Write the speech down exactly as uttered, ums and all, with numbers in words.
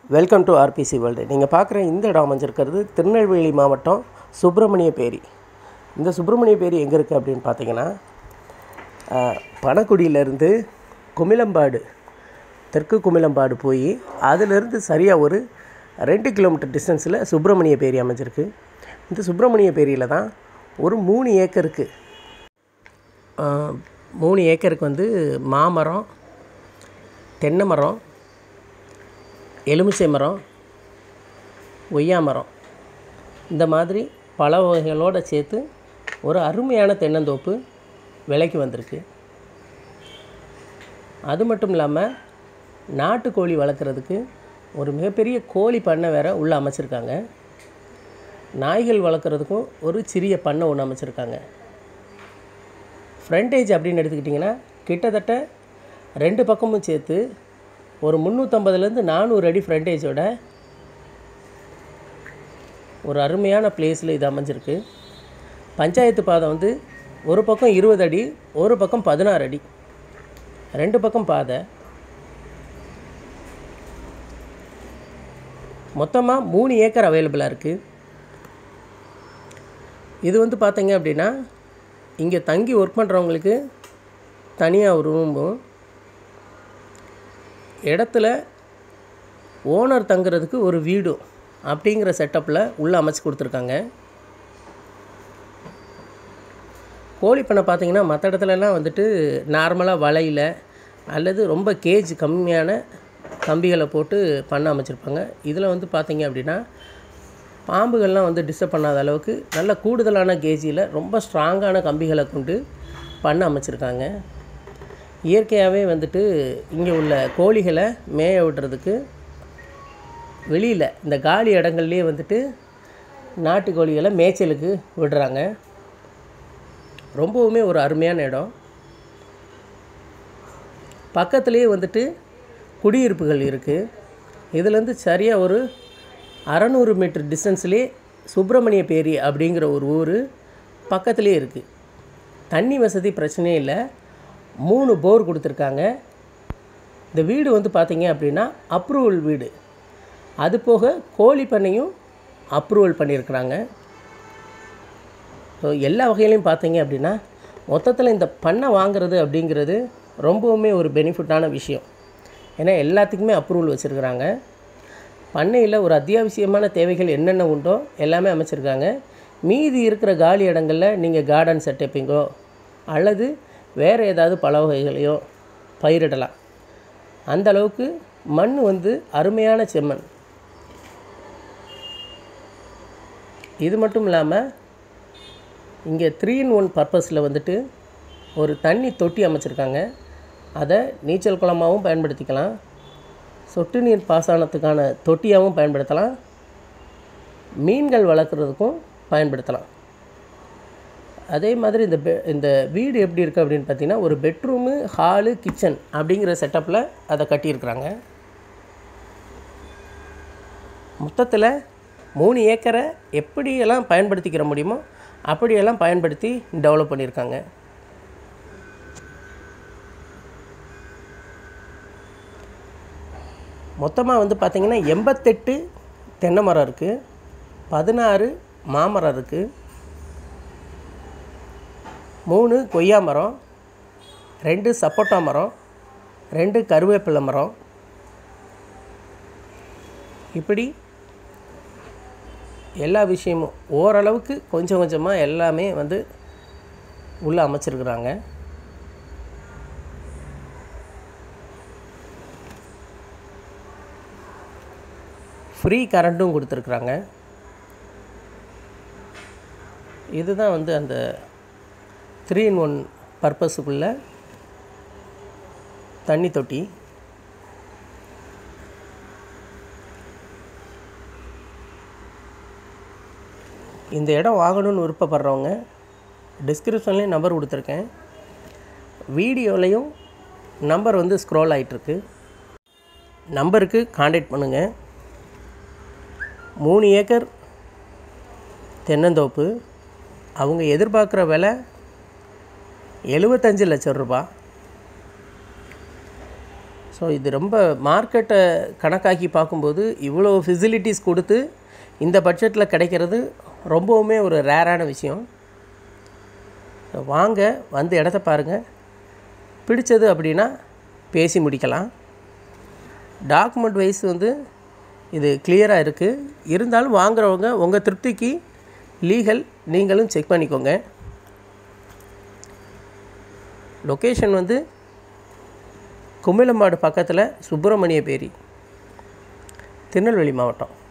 Welcome to RBC world. நீங்கள் பார்க்குற இந்த இடம் அமைஞ்சிருக்கிறது திருநெல்வேலி மாவட்டம் சுப்பிரமணியப்பேரி. இந்த சுப்பிரமணியப்பேரி எங்கே இருக்குது அப்படின்னு பார்த்தீங்கன்னா, பணக்குடியிலேருந்து குமிளம்பாடு, தெற்கு குமிளம்பாடு போய் அதிலிருந்து சரியாக ஒரு ரெண்டு கிலோமீட்டர் டிஸ்டன்ஸில் சுப்பிரமணியப்பேரி அமைஞ்சிருக்கு. இந்த சுப்பிரமணியப்பேரியில் தான் ஒரு மூணு ஏக்கருக்கு மூணு ஏக்கருக்கு வந்து மாமரம், தென்னை மரம், எலுமிச்சை மரம், ஒய்யா மரம், இந்த மாதிரி பல வகைகளோடு சேர்த்து ஒரு அருமையான தென்னந்தோப்பு விலைக்கு வந்திருக்கு. அது மட்டும் இல்லாமல் நாட்டுக்கோழி வளர்க்குறதுக்கு ஒரு மிகப்பெரிய கோழி பண்ணை வேறு உள்ளே அமைச்சிருக்காங்க. நாய்கள் வளர்க்குறதுக்கும் ஒரு சிறிய பண்ணை ஒன்று அமைச்சிருக்காங்க. ஃப்ரண்டேஜ் அப்படின்னு எடுத்துக்கிட்டிங்கன்னா கிட்டத்தட்ட ரெண்டு பக்கமும் சேர்த்து ஒரு முந்நூற்றம்பதுலேருந்து நானூறு அடி ஃப்ரண்டேஜோட ஒரு அருமையான பிளேஸில் இது அமைஞ்சிருக்கு. பஞ்சாயத்து பாதை வந்து ஒரு பக்கம் இருபது அடி, ஒரு பக்கம் பதினாறு அடி, ரெண்டு பக்கம் பாதை. மொத்தமாக மூணு ஏக்கர் அவைலபிளாக இருக்குது. இது வந்து பார்த்தீங்க அப்படின்னா, இங்கே தங்கி ஒர்க் பண்ணுறவங்களுக்கு தனியாக ஒரு ரூமும், இடத்துல ஓனர் தங்குறதுக்கு ஒரு வீடும் அப்படிங்கிற செட்டப்பில் உள்ளே அமைச்சு கொடுத்துருக்காங்க. கோழி பண்ணை பார்த்திங்கன்னா மற்ற இடத்துலலாம் வந்துட்டு நார்மலாக வலையில் அல்லது ரொம்ப கேஜ் கம்மியான கம்பிகளை போட்டு பண்ண அமைச்சிருப்பாங்க. இதில் வந்து பார்த்திங்க அப்படின்னா பாம்புகள்லாம் வந்து டிஸ்டர்ப் பண்ணாத அளவுக்கு நல்ல கூடுதலான கேஜியில் ரொம்ப ஸ்ட்ராங்கான கம்பிகளை கொண்டு பண்ண அமைச்சிருக்காங்க. இயற்கையாகவே வந்துட்டு இங்கே உள்ள கோழிகளை மேய விடுறதுக்கு வெளியில் இந்த காலி இடங்கள்லேயே வந்துட்டு நாட்டுக்கோழிகளை மேய்ச்சலுக்கு விடுறாங்க. ரொம்பவுமே ஒரு அருமையான இடம். பக்கத்துலேயே வந்துட்டு குடியிருப்புகள் இருக்குது. இதுலேருந்து சரியாக ஒரு அறநூறு மீட்டர் டிஸ்டன்ஸ்லேயே சுப்பிரமணியப்பேரி அப்படிங்கிற ஒரு ஊர் பக்கத்துலேயே இருக்குது. தண்ணி வசதி பிரச்சனையே இல்லை. மூணு போர் கொடுத்துருக்காங்க. இந்த வீடு வந்து பார்த்திங்க அப்படின்னா அப்ரூவல் வீடு. அது போக கோழி பண்ணையும் அப்ரூவல் பண்ணியிருக்கிறாங்க. ஸோ எல்லா வகையிலையும் பார்த்திங்க அப்படின்னா மொத்தத்தில் இந்த பண்ணை வாங்கிறது அப்படிங்கிறது ரொம்பவுமே ஒரு பெனிஃபிட்டான விஷயம். ஏன்னா எல்லாத்துக்குமே அப்ரூவல் வச்சுருக்குறாங்க. பண்ணையில் ஒரு அத்தியாவசியமான தேவைகள் என்னென்ன உண்டோ எல்லாமே அமைச்சிருக்காங்க. மீதி இருக்கிற காலி இடங்களில் நீங்கள் கார்டன் செட்டப்பிங்கோ அல்லது வேறு ஏதாவது பல வகைகளையோ பயிரிடலாம். அந்த அளவுக்கு மண் வந்து அருமையான செம்மண். இது மட்டும் இல்லாமல் இங்கே த்ரீ இன் ஒன் பர்பஸில் வந்துட்டு ஒரு தண்ணி தொட்டி அமைச்சிருக்காங்க. அதை நீச்சல் குளமாகவும் பயன்படுத்திக்கலாம், சொட்டு நீர் பாசனத்துக்கான தொட்டியாகவும் பயன்படுத்தலாம், மீன்கள் வளர்க்குறதுக்கும் பயன்படுத்தலாம். அதே மாதிரி இந்த பெ இந்த வீடு எப்படி இருக்குது அப்படின்னு பார்த்திங்கன்னா, ஒரு பெட்ரூமு, ஹாலு, கிச்சன் அப்படிங்கிற செட்டப்பில் அதை கட்டியிருக்கிறாங்க. மொத்தத்தில் மூணு ஏக்கரை எப்படியெல்லாம் பயன்படுத்திக்கிற முடியுமோ அப்படியெல்லாம் பயன்படுத்தி டெவலப் பண்ணியிருக்காங்க. மொத்தமாக வந்து பார்த்திங்கன்னா எண்பத்தெட்டு தென்னை மரம் இருக்குது, பதினாறு மாமரம் இருக்குது, மூணு கொய்யா மரம், ரெண்டு சப்போட்டா மரம், ரெண்டு கருவேப்பிலை மரம், இப்படி எல்லா விஷயமும் ஓரளவுக்கு கொஞ்சம் கொஞ்சமாக எல்லாமே வந்து உள்ளே அமைச்சிருக்கிறாங்க. ஃப்ரீ கரண்ட்டும் கொடுத்துருக்குறாங்க. இதுதான் வந்து அந்த த்ரீ இன் ஒன் பர்பஸுக்குள்ள தண்ணி தொட்டி. இந்த இடம் வாங்கணும்னு விருப்பப்படுறவங்க டிஸ்கிரிப்ஷன்லேயும் நம்பர் கொடுத்துருக்கேன், வீடியோலையும் நம்பர் வந்து ஸ்க்ரோல் ஆகிட்டுருக்கு. நம்பருக்கு காண்டாக்ட் பண்ணுங்கள். மூணு ஏக்கர் தென்னந்தோப்பு. அவங்க எதிர்பார்க்குற விலை எழுபத்தஞ்சு லட்சம் ரூபா. ஸோ இது ரொம்ப மார்க்கெட்டை கணக்காக்கி பார்க்கும்போது இவ்வளோ ஃபெசிலிட்டிஸ் கொடுத்து இந்த பட்ஜெட்டில் கிடைக்கிறது ரொம்பவுமே ஒரு ரேரான விஷயம். வாங்க வந்து இடத்த பாருங்கள், பிடிச்சது அப்படின்னா பேசி முடிக்கலாம். டாக்குமெண்ட் வைஸ் வந்து இது கிளியராக இருக்குது. இருந்தாலும் வாங்குறவங்க உங்கள் திருப்திக்கு லீகல் நீங்களும் செக் பண்ணிக்கோங்க. லொக்கேஷன் வந்து குமிளம்பாடு பக்கத்தில் சுப்பிரமணியப்பேரி, திருநெல்வேலி மாவட்டம்.